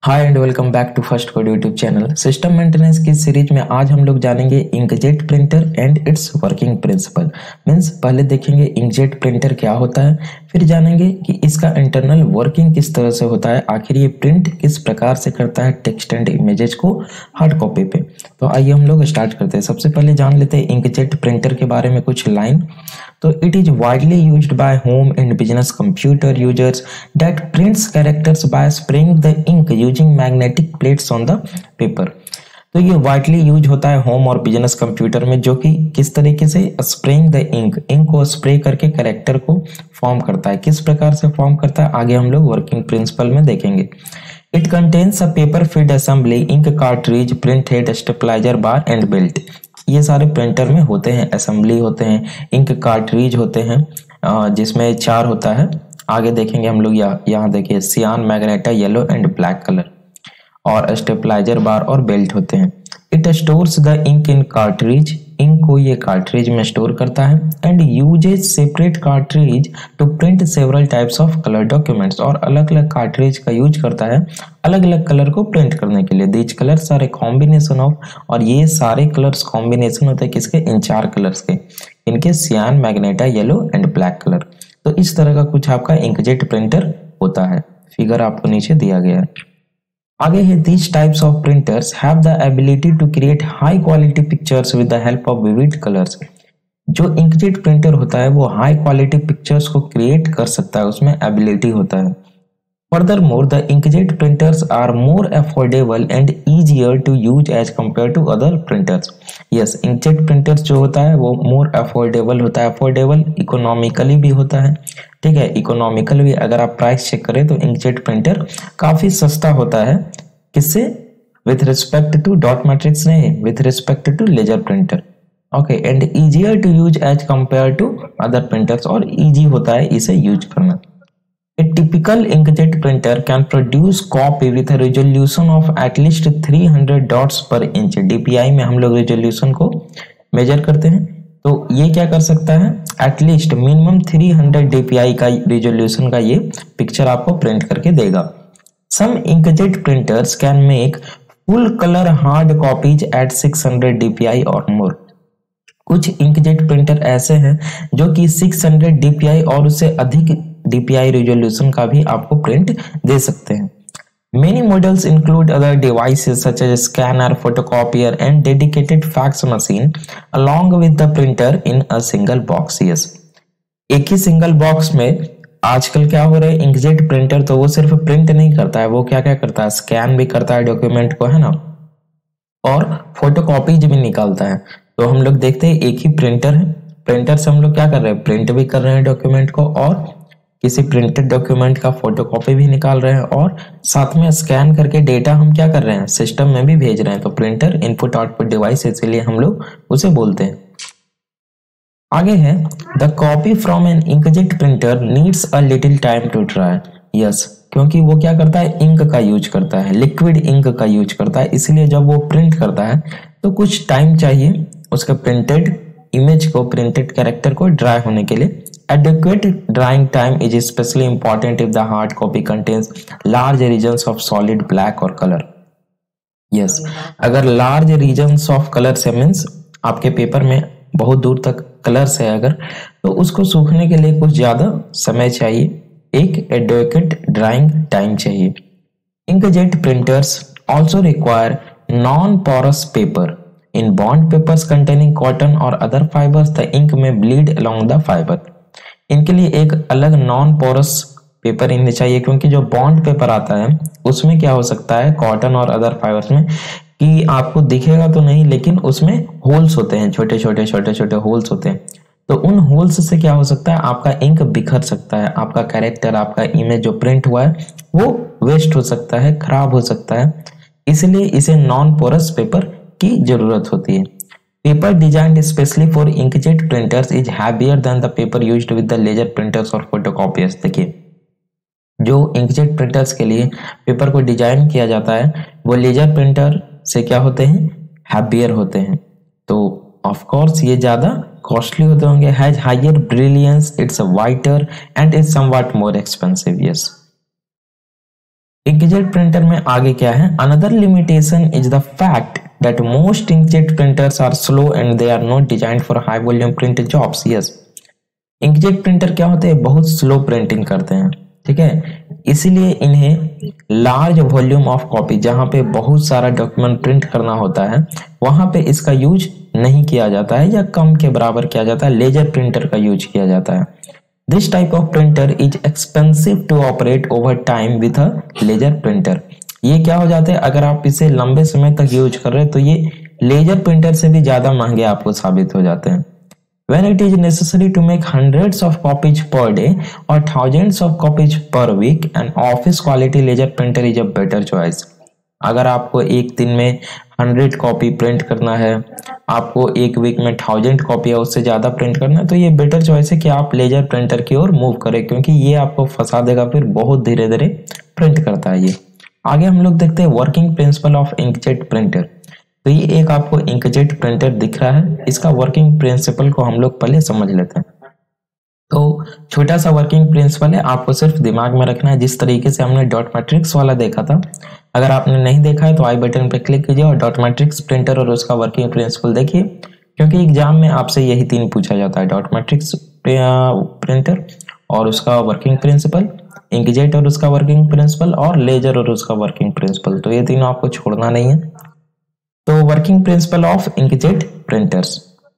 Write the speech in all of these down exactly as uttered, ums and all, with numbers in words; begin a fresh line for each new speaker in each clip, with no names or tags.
Hi and welcome back to first code YouTube channel. System maintenance की series में आज हम लोग जानेंगे inkjet printer and it's working principle. Means पहले देखेंगे इंकजेट प्रिंटर क्या होता है, फिर जानेंगे कि इसका इंटरनल वर्किंग किस तरह से होता है, आखिर ये प्रिंट किस प्रकार से करता है टेक्स्ट एंड इमेजेस को हार्ड कॉपी पे। तो आइए हम लोग स्टार्ट करते हैं। सबसे पहले जान लेते हैं इंकजेट प्रिंटर के बारे में कुछ लाइन। तो it is widely used by home and business computer users that prints characters by spraying the ink using magnetic plates on the paper. तो ये वाइडली यूज होता है होम और बिजनेस कंप्यूटर में, जो कि किस तरीके से स्प्रेइंग द इंक इंक को स्प्रे करके कैरेक्टर को फॉर्म करता है। किस प्रकार से फॉर्म करता है आगे हम लोग वर्किंग प्रिंसिपल में देखेंगे। It contains a paper feed assembly, ink cartridge, print head, stabilizer bar and belt. ये सारे प्रिंटर में होते हैं, असेंबली होते हैं, इंक कार्ट्रिज होते हैं जिसमें चार होता है। आगे देखेंगे हम लोग यहाँ यहाँ देखिए cyan, magenta, yellow and black colour, और स्टेपलाइजर बार और बेल्ट होते हैं। It stores the ink in cartridge, ink को ये कार्ट्रिज में स्टोर करता है। And uses separate cartridge to print several types of colour documents, और अलग अलग कार्ट्रिज का यूज करता है अलग अलग कलर को प्रिंट करने के लिए। These colours are a combination of, और ये सारे कलर्स कॉम्बिनेशन होते हैं किसके, इन चार कलर्स के, इनके cyan, magenta, yellow and black colour. तो इस तरह का कुछ आपका इंकजेट प्रिंटर होता है। फिगर आपको नीचे दिया गया है। आगे है these types of printers have the ability to create high quality pictures with the help of vivid colors। जो इंकजेट प्रिंटर होता है वो हाई क्वालिटी पिक्चर्स को क्रिएट कर सकता है, उसमें एबिलिटी होता है। Furthermore, the inkjet printers are more affordable and easier to use as compared to other printers। Yes, inkjet printers जो होता है वो more affordable होता है, affordable इकोनॉमिकली भी होता है। ठीक है, इकोनॉमिकल भी अगर आप प्राइस चेक करें तो इंकजेट प्रिंटर काफी सस्ता होता है। किससे, with respect to dot matrix नहीं, with respect to laser printer. Okay, and easier to use as compare to other printers, और इजी होता है इसे यूज करना। A typical inkjet printer can produce copy with a resolution of at least three hundred dots per inch। D P I में हम लोग resolution को major करते हैं, तो ये क्या कर सकता है, एटलीस्ट मिनिमम तीन सौ D P I का resolution का ये पिक्चर आपको प्रिंट करके देगा। Some inkjet printers can make full color hard copies at six hundred D P I or more। कुछ इंकजेट प्रिंटर ऐसे हैं जो कि छह सौ D P I और उससे अधिक D P I रेजोल्यूशन का भी आपको प्रिंट दे सकते हैं। Many models include other devices such as scanner, photocopier and dedicated fax machine along with the printer in a single box। Yes, एक ही सिंगल बॉक्स में आजकल क्या हो रहा है, इंकजेट प्रिंटर तो वो सिर्फ प्रिंट नहीं करता है, वो क्या क्या करता है, स्कैन भी करता है डॉक्यूमेंट को, है ना, और फोटोकॉपीज भी निकालता है। तो हम लोग देखते हैं एक ही प्रिंटर है, प्रिंटर से हम लोग क्या कर रहे हैं, प्रिंट भी कर रहे हैं डॉक्यूमेंट को, और किसी प्रिंटेड डॉक्यूमेंट का फोटोकॉपी भी निकाल रहे हैं, और साथ में स्कैन करके डेटा हम क्या कर रहे हैं, सिस्टम में भी भेज रहे हैं। तो प्रिंटर इनपुट आउटपुट डिवाइस, इसीलिए हम लोग उसे बोलते हैं। आगे है the copy from an inkjet printer needs a little time to dry. Yes, क्योंकि वो क्या करता है, इंक का यूज करता है, लिक्विड इंक का यूज करता है, इसलिए जब वो प्रिंट करता है तो कुछ टाइम चाहिए उसका प्रिंटेड इमेज को, प्रिंटेड कैरेक्टर को ड्राई होने के लिए। Adequate drying time is especially important if the hard copy contains large regions of solid black or color। Yes, अगर large regions of color से मीन्स आपके पेपर में बहुत दूर तक कलर्स है अगर, तो उसको सूखने के लिए कुछ ज्यादा समय चाहिए, एक adequate drying time चाहिए। Inkjet printers also require non-porous paper। In bond papers containing cotton or other fibers, the ink may bleed along the fiber। इनके लिए एक अलग नॉन पोरस पेपर इन्हें चाहिए, क्योंकि जो बॉन्ड पेपर आता है उसमें क्या हो सकता है, कॉटन और अदर फाइबर्स में, कि आपको दिखेगा तो नहीं लेकिन उसमें होल्स होते हैं, छोटे छोटे छोटे छोटे होल्स होते हैं। तो उन होल्स से क्या हो सकता है, आपका इंक बिखर सकता है, आपका कैरेक्टर, आपका इमेज जो प्रिंट हुआ है वो वेस्ट हो सकता है, खराब हो सकता है, इसलिए इसे नॉन पोरस पेपर की जरूरत होती है। Paper designed especially for inkjet printers is heavier than the paper used with the laser printers or photocopiers। देखिए, जो इंकजेट प्रिंटर्स के लिए पेपर को डिजाइन किया जाता है वो लेजर प्रिंटर से क्या होते हैं, हैवियर होते हैं, तो ऑफ कोर्स ये ज्यादा कॉस्टली होते होंगे। Has higher brilliance, it's whiter and is somewhat more expensive. Yes, inkjet printer में आगे क्या है, another limitation is the fact that most inkjet printers are slow and they are not designed for high volume print jobs. Yes, inkjet printer क्या होते हैं, बहुत slow printing करते हैं, ठीक है, इसीलिए इन्हें लार्ज वॉल्यूम ऑफ कॉपी, जहां पे बहुत सारा डॉक्यूमेंट प्रिंट करना होता है वहां पे इसका यूज नहीं किया जाता है, या कम के बराबर किया जाता है, लेजर प्रिंटर का यूज किया जाता है। This type of printer is expensive to operate over time with a laser printer. ये क्या हो जाता है, अगर आप इसे लंबे समय तक यूज कर रहे हैं तो ये लेजर प्रिंटर से भी ज्यादा महंगे आपको साबित हो जाते हैं। When it is necessary to make hundreds of copies per day or thousands of copies per week, an office quality laser printer is a better choice. अगर आपको एक दिन में हंड्रेड कॉपी प्रिंट करना है, आपको एक वीक में थाउजेंड कॉपी या उससे ज्यादा प्रिंट करना है, तो ये बेटर चॉइस है कि आप लेजर प्रिंटर की ओर मूव करें, क्योंकि ये आपको फंसा देगा, फिर बहुत धीरे धीरे प्रिंट करता है ये। आगे हम लोग देखते हैं working principle of inkjet printer. तो ये एक आपको इंकजेट प्रिंटर दिख रहा है, इसका वर्किंग प्रिंसिपल को हम लोग पहले समझ लेते हैं। तो छोटा सा वर्किंग प्रिंसिपल है, आपको सिर्फ दिमाग में रखना है, जिस तरीके से हमने डॉट मैट्रिक्स वाला देखा था। अगर आपने नहीं देखा है तो आई बटन पर क्लिक कीजिए और डॉट मैट्रिक्स प्रिंटर और उसका वर्किंग प्रिंसिपल देखिए, क्योंकि एग्जाम में आपसे यही तीन पूछा जाता है, डॉट मैट्रिक्स प्रिंटर और उसका वर्किंग प्रिंसिपल, इंकजेट और उसका वर्किंग प्रिंसिपल, और लेजर और उसका वर्किंग प्रिंसिपल। तो ये तीनों आपको छोड़ना नहीं है। तो working principle of inkjet printers,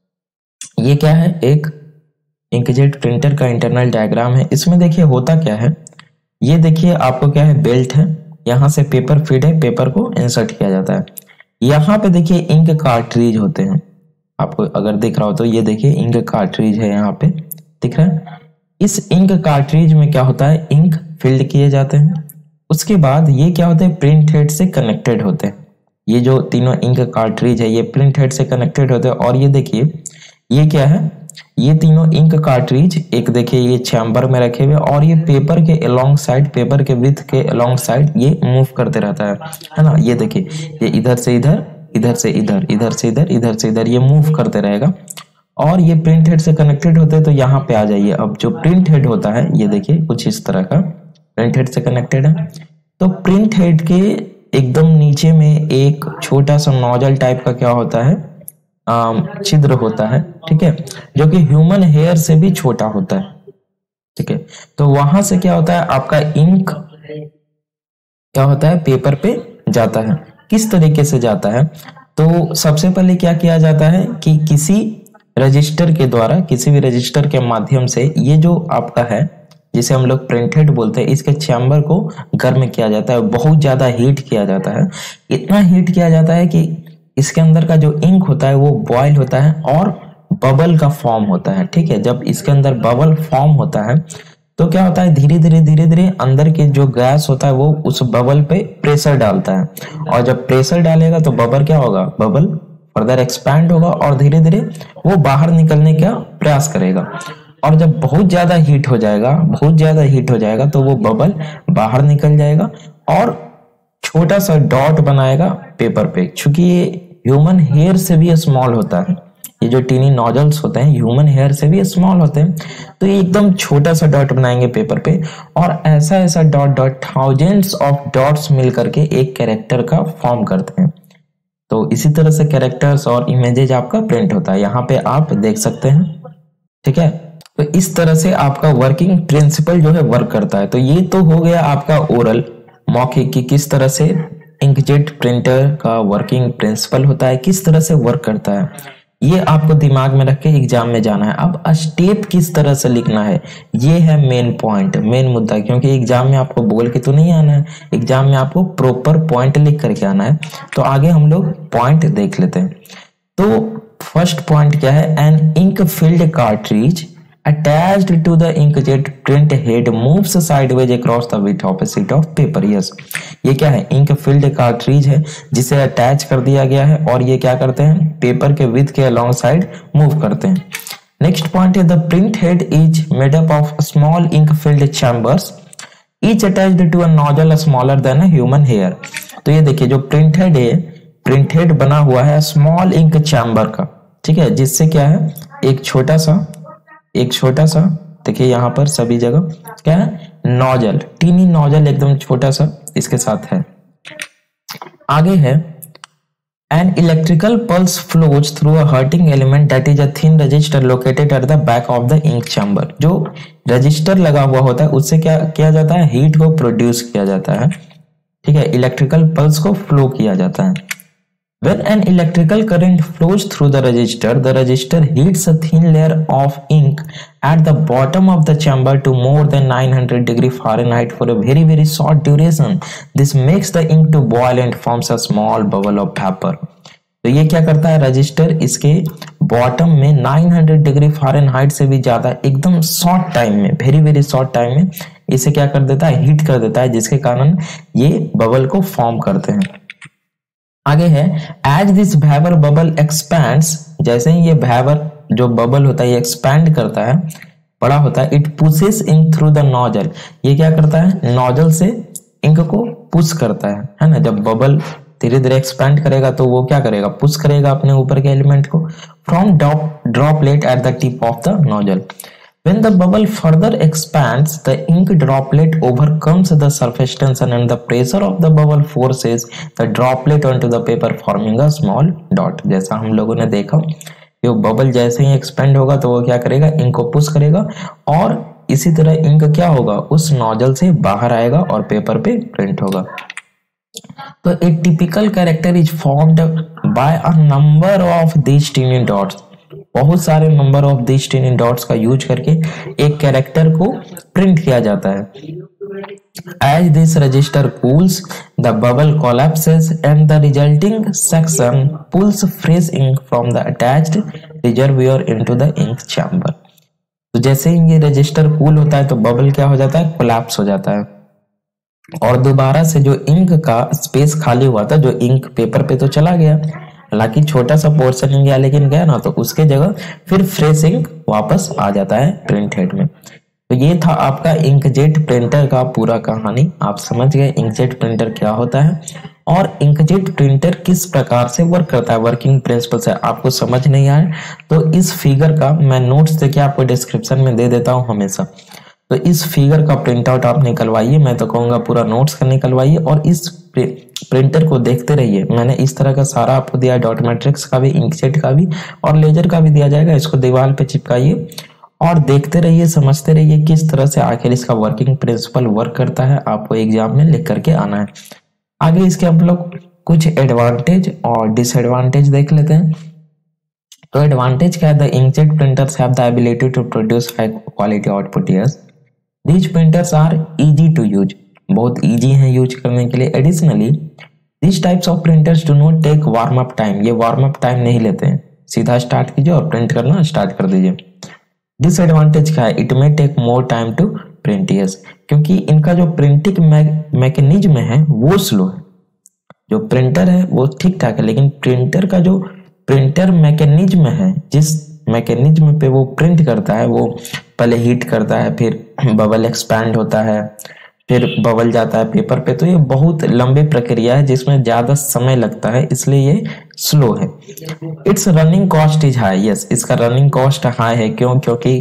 ये क्या है, एक इंकजेट प्रिंटर का इंटरनल डायग्राम है। इसमें देखिए होता क्या है, ये देखिए आपको क्या है, बेल्ट है, यहाँ से पेपर फीड है, पेपर को इंसर्ट किया जाता है। यहाँ पे देखिए इंक कार्ट्रिज होते हैं, आपको अगर दिख रहा हो तो ये देखिए इंक कार्ट्रिज है, यहाँ पे दिख रहा है। इस इंक कार्ट्रिज में क्या होता है, इंक फिल्ड किए जाते हैं। उसके बाद ये क्या होते हैं, प्रिंट हेड से कनेक्टेड होते हैं। ये जो तीनों इंक कार्ट्रिज है ये प्रिंट हेड से कनेक्टेड होते हैं। और ये देखिए ये क्या है, ये तीनों इंक कार्ट्रिज एक देखिए ये चैम्बर में रखे हुए, और ये पेपर के अलोंग साइड, पेपर के विड्थ के अलोंग साइड ये मूव करते रहता है, है ना। ये देखिए ये इधर से इधर, इधर से इधर, इधर से इधर, इधर से इधर, ये मूव करते रहेगा। और ये प्रिंट हेड से कनेक्टेड होते हैं। तो यहाँ पे आ जाइए, अब जो प्रिंट हेड होता है ये देखिए कुछ इस तरह का प्रिंट हेड से कनेक्टेड है। तो प्रिंट हेड के एकदम नीचे में एक छोटा सा नोजल टाइप का क्या होता है, छिद्र होता है, ठीक है, जो कि ह्यूमन हेयर से भी छोटा होता है, ठीक है। तो वहां से क्या होता है, आपका इंक क्या होता है, पेपर पे जाता है। किस तरीके से जाता है, तो सबसे पहले क्या किया जाता है कि किसी रजिस्टर के द्वारा, किसी भी रजिस्टर के माध्यम से ये जो आपका है जिसे हम लोग प्रिंट हेड बोलते हैं, इसके चैम्बर को गर्म किया जाता है, बहुत ज्यादा हीट किया जाता है। इतना हीट किया जाता है कि इसके अंदर का जो इंक होता है वो बॉयल होता है और बबल का फॉर्म होता है, ठीक है। जब इसके अंदर बबल फॉर्म होता है तो क्या होता है, धीरे धीरे धीरे धीरे अंदर के जो गैस होता है वो उस बबल पे प्रेशर डालता है, और जब प्रेशर डालेगा तो बबल क्या होगा, बबल फर्दर एक्सपैंड होगा और धीरे धीरे वो बाहर निकलने का प्रयास करेगा। और जब बहुत ज्यादा हीट हो जाएगा, बहुत ज्यादा हीट हो जाएगा तो वो बबल बाहर निकल जाएगा और छोटा सा डॉट बनाएगा पेपर पे। चूंकि ये ह्यूमन हेयर से भी स्मॉल होता है, ये जो टीनी नोजल्स होते हैं ह्यूमन हेयर से भी स्मॉल होते हैं, तो ये एकदम छोटा सा डॉट बनाएंगे पेपर पे, और ऐसा ऐसा dot dot thousands of dots मिल करके एक कैरेक्टर का फॉर्म करते हैं। तो इसी तरह से कैरेक्टर्स और इमेजेस आपका प्रिंट होता है, यहाँ पे आप देख सकते हैं, ठीक है। तो इस तरह से आपका वर्किंग प्रिंसिपल जो है वर्क करता है। तो ये तो हो गया आपका ओरल मौखिक कि किस तरह से इंकजेट प्रिंटर का वर्किंग प्रिंसिपल होता है, किस तरह से वर्क करता है, ये आपको दिमाग में रख के एग्जाम में जाना है। अब स्टेप किस तरह से लिखना है, ये है मेन पॉइंट, मेन मुद्दा, क्योंकि एग्जाम में आपको बोल के तो नहीं आना है, एग्जाम में आपको प्रॉपर पॉइंट लिख करके आना है। तो आगे हम लोग पॉइंट देख लेते हैं। तो फर्स्ट पॉइंट क्या है, an ink filled cartridge attached to the inkjet print head moves sideways across the width of a sheet of paper। yes, ये क्या है, इंक फिल्ड कार्ट्रिज है जिसे अटैच कर दिया गया है, और ये क्या करते हैं, पेपर के विथ के अलोंग साइड मूव करते हैं। नेक्स्ट पॉइंट है, the print head is made up of small ink filled chambers each attached to a nozzle smaller than a human hair. तो ये देखिए जो प्रिंट हेड है, प्रिंट हेड बना हुआ है स्मॉल इंक चैम्बर का, ठीक है, जिससे क्या है, एक छोटा सा एक छोटा सा देखिए यहाँ पर सभी जगह क्या है, नोजल, टीनी नोजल एकदम छोटा सा इसके साथ है। आगे है an electrical pulse flows through a hurting element that is a thin resistor located at the back of the ink chamber। जो रजिस्टर लगा हुआ होता है उससे क्या किया जाता है, हीट को प्रोड्यूस किया जाता है, ठीक है, इलेक्ट्रिकल पल्स को फ्लो किया जाता है। When an electrical current flows through the resistor, the resistor heats a thin layer of ink at the bottom of the chamber to more than nine hundred degree Fahrenheit for a very very short duration. This makes the ink to boil and forms a small bubble of vapor. तो ये क्या करता है, register इसके bottom में नौ सौ degree Fahrenheit से भी ज्यादा एकदम शॉर्ट टाइम में, वेरी वेरी शॉर्ट टाइम में इसे क्या कर देता है, हीट कर देता है, जिसके कारण ये बबल को फॉर्म करते हैं। आगे है as this vapour bubble expands, जैसे ही ये वेपर जो बबल होता है ये एक्सपैंड करता है, बड़ा होता है, it pushes ink through the nozzle. ये क्या करता है, नोजल से इंक को पुश करता है, है ना। जब बबल धीरे धीरे एक्सपैंड करेगा तो वो क्या करेगा, पुश करेगा अपने ऊपर के एलिमेंट को from droplet at the tip of the nozzle. When the bubble further expands, the ink droplet overcomes the surface tension and the pressure of the bubble forces the droplet onto the paper forming a small dot। जैसा हम लोगों ने देखा, ये bubble जैसे ही expand होगा तो वो क्या करेगा, इंक को पुश करेगा और इसी तरह इंक क्या होगा, उस नोजल से बाहर आएगा और पेपर पे प्रिंट होगा। तो a typical character is formed by a number of these tiny dots. बहुत सारे number of these tiny dots का यूज करके एक कैरेक्टर को प्रिंट किया जाता है। As this register cools, the bubble collapses and the resulting section pulls fresh ink from the attached reservoir into the ink chamber। तो जैसे ही ये रजिस्टर कूल होता है तो बबल क्या हो जाता है, कोलैप्स हो जाता है और दोबारा से जो इंक का स्पेस खाली हुआ था, जो इंक पेपर पे तो चला गया, हालांकि छोटा सा पोर्शन इंक गया लेकिन गया ना, तो उसके जगह फिर फ्रेश इंक वापस आ जाता है प्रिंट हेड में। तो ये था आपका इंकजेट प्रिंटर का पूरा कहानी। आप समझ गए इंकजेट प्रिंटर क्या होता है और इंकजेट प्रिंटर किस प्रकार से वर्क करता है, वर्किंग प्रिंसिपल से। आपको समझ नहीं आए तो इस फिगर का मैं नोट्स देके आपको डिस्क्रिप्शन में दे देता हूँ हमेशा। तो इस फिगर का प्रिंट आउट आप निकलवाइए, मैं तो कहूंगा पूरा नोट्स का निकलवाइए और इस प्रिंटर को देखते रहिए। मैंने इस तरह का सारा आपको दिया, डॉट मैट्रिक्स का भी, इंकजेट का भी और लेजर का भी दिया जाएगा। इसको दीवार पे चिपकाइए और देखते रहिए, समझते रहिए किस तरह से आखिर इसका वर्किंग प्रिंसिपल वर्क करता है। आपको एग्जाम में लिख करके आना है। आगे इसके हम लोग कुछ एडवांटेज और डिसएडवांटेज देख लेते हैं। तो एडवांटेज क्या है, the inkjet printers have the ability to produce high quality output. Yes, these printers are easy to use, बहुत इजी है यूज करने के लिए। Additionally this types of printers do not take warm up time, ये warm up time नहीं लेते हैं, सीधा स्टार्ट कीजिए और प्रिंट करना स्टार्ट कर दीजिए। डिसएडवांटेज क्या है, it may take more time to print. Yes, क्योंकि इनका जो प्रिंटिंग मैकेनिज्म है वो स्लो है। जो प्रिंटर है वो ठीक ठाक है, लेकिन प्रिंटर का जो प्रिंटर मैकेनिज्म है, जिस मैकेनिज्म पे वो प्रिंट करता है, वो पहले हीट करता है, फिर बबल एक्सपैंड होता है, फिर बबल जाता है पेपर पे। तो ये बहुत लंबी प्रक्रिया है जिसमें ज्यादा समय लगता है, इसलिए ये स्लो है। It's running cost is high. Yes, इसका रनिंग कॉस्ट हाई है। क्यों? क्योंकि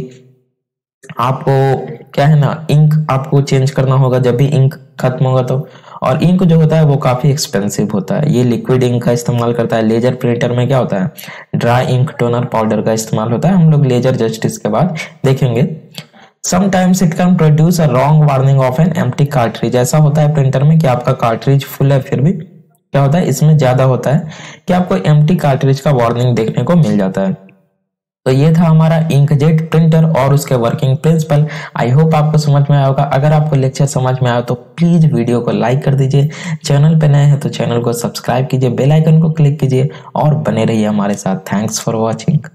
आपको क्या है ना, इंक आपको चेंज करना होगा जब भी इंक खत्म होगा तो, और इंक जो होता है वो काफी एक्सपेंसिव होता है। ये लिक्विड इंक का इस्तेमाल करता है। लेजर प्रिंटर में क्या होता है, ड्राई इंक टोनर पाउडर का इस्तेमाल होता है। हम लोग लेजर जस्ट इसके बाद देखेंगे। Sometimes it can produce a wrong warning of an empty cartridge। ऐसा होता है प्रिंटर में कि आपका कार्ट्रिज फुल है, फिर भी क्या होता है, इसमें ज्यादा होता है कि आपको एम्प्टी कार्ट्रिज का वार्निंग देखने को मिल जाता है। तो ये था हमारा इंकजेट प्रिंटर और उसके वर्किंग प्रिंसिपल। आई होप आपको समझ में आया होगा। अगर आपको लेक्चर समझ में आया तो प्लीज वीडियो को लाइक कर दीजिए। चैनल पे नए हैं तो चैनल को सब्सक्राइब कीजिए, बेल आइकन को क्लिक कीजिए और बने रहिए हमारे साथ। Thanks for watching.